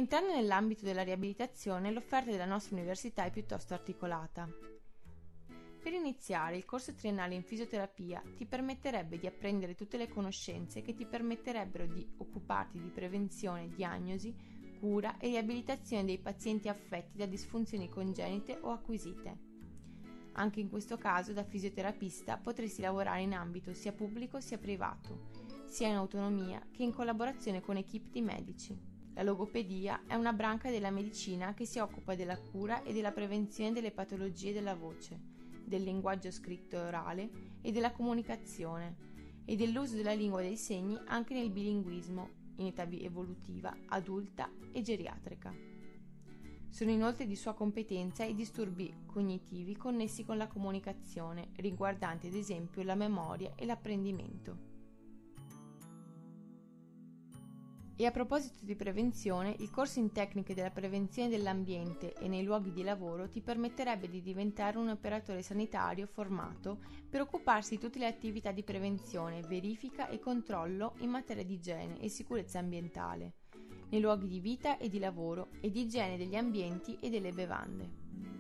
Entrando nell'ambito della riabilitazione, l'offerta della nostra università è piuttosto articolata. Per iniziare, il corso triennale in fisioterapia ti permetterebbe di apprendere tutte le conoscenze che ti permetterebbero di occuparti di prevenzione, diagnosi, cura e riabilitazione dei pazienti affetti da disfunzioni congenite o acquisite. Anche in questo caso, da fisioterapista potresti lavorare in ambito sia pubblico sia privato, sia in autonomia che in collaborazione con equip di medici. La logopedia è una branca della medicina che si occupa della cura e della prevenzione delle patologie della voce, del linguaggio scritto e orale e della comunicazione e dell'uso della lingua dei segni anche nel bilinguismo in età evolutiva, adulta e geriatrica. Sono inoltre di sua competenza i disturbi cognitivi connessi con la comunicazione, riguardanti ad esempio la memoria e l'apprendimento. E a proposito di prevenzione, il corso in tecniche della prevenzione dell'ambiente e nei luoghi di lavoro ti permetterebbe di diventare un operatore sanitario formato per occuparsi di tutte le attività di prevenzione, verifica e controllo in materia di igiene e sicurezza ambientale, nei luoghi di vita e di lavoro e di igiene degli ambienti e delle bevande.